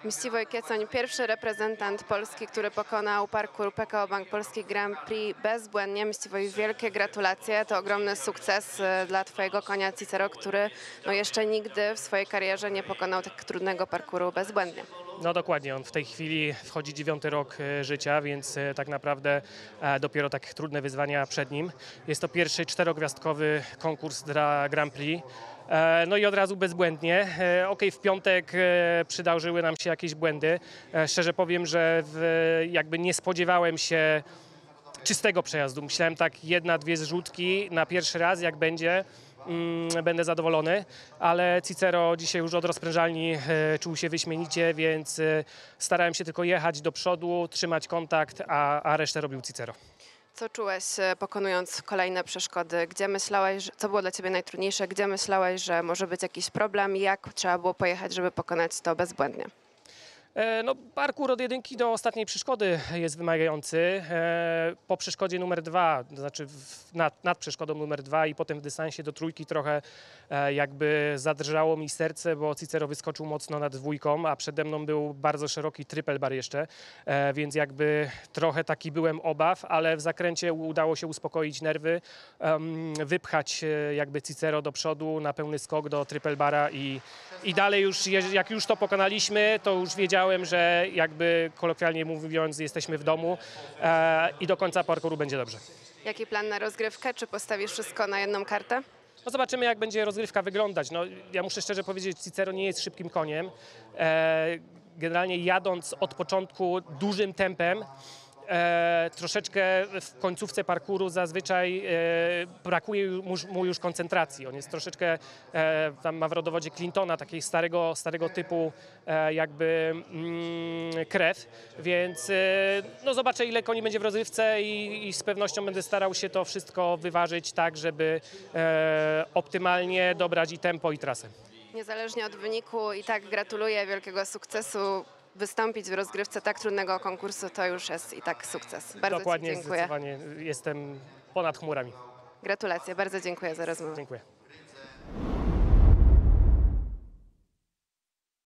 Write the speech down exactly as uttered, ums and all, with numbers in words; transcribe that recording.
Mściwoj Kiecoń, pierwszy reprezentant Polski, który pokonał parkour P K O Bank Polski Grand Prix bezbłędnie. Mściwoj, wielkie gratulacje, to ogromny sukces e, dla twojego konia Cicero, który no, jeszcze nigdy w swojej karierze nie pokonał tak trudnego parkouru bezbłędnie. No dokładnie, on w tej chwili wchodzi dziewiąty rok e, życia, więc e, tak naprawdę e, dopiero tak trudne wyzwania przed nim. Jest to pierwszy czterogwiazdkowy konkurs dla Grand Prix. E, No i od razu bezbłędnie. E, Okej, w piątek e, przydarzyły nam się jakieś błędy. E, Szczerze powiem, że w, jakby nie spodziewałem się czystego przejazdu. Myślałem tak jedna, dwie zrzutki na pierwszy raz, jak będzie. Mm, będę zadowolony, ale Cicero dzisiaj już od rozprężalni e, czuł się wyśmienicie, więc e, starałem się tylko jechać do przodu, trzymać kontakt, a, a resztę robił Cicero. Co czułeś e, pokonując kolejne przeszkody? Gdzie myślałeś, że- co było dla ciebie najtrudniejsze? Gdzie myślałeś, że może być jakiś problem? Jak trzeba było pojechać, żeby pokonać to bezbłędnie? E, No, parkour od jedynki do ostatniej przeszkody jest wymagający. E, Po przeszkodzie numer dwa, to znaczy w- nad, nad przeszkodą numer dwa i potem w dystansie do trójki trochę e, jakby zadrżało mi serce, bo Cicero wyskoczył mocno nad dwójką, a przede mną był bardzo szeroki triple bar jeszcze, e, więc jakby trochę taki byłem obaw, ale w zakręcie udało się uspokoić nerwy, em, wypchać e, jakby Cicero do przodu na pełny skok do triple bara i, i dalej już, je- jak już to pokonaliśmy, to już wiedziałem, że jakby kolokwialnie mówiąc jesteśmy w domu e, i do końca parkouru będzie dobrze. Jaki plan na rozgrywkę? Czy postawisz wszystko na jedną kartę? No zobaczymy, jak będzie rozgrywka wyglądać. No, ja muszę szczerze powiedzieć, Cicero nie jest szybkim koniem. E, generalnie jadąc od początku dużym tempem, e, troszeczkę w końcówce parkouru zazwyczaj e, brakuje mu, mu już koncentracji. On jest troszeczkę, e, tam ma w rodowodzie Clintona, takiego starego, starego typu e, jakby mm, krew, więc e, no zobaczę, ile koni będzie w rozrywce i, i z pewnością będę starał się to wszystko wyważyć tak, żeby e, optymalnie dobrać i tempo, i trasę. Niezależnie od wyniku i tak gratuluję wielkiego sukcesu. Wystąpić w rozgrywce tak trudnego konkursu to już jest i tak sukces. Bardzo Dokładnie, ci dziękuję. zdecydowanie jestem ponad chmurami. Gratulacje, bardzo dziękuję za rozmowę. Dziękuję.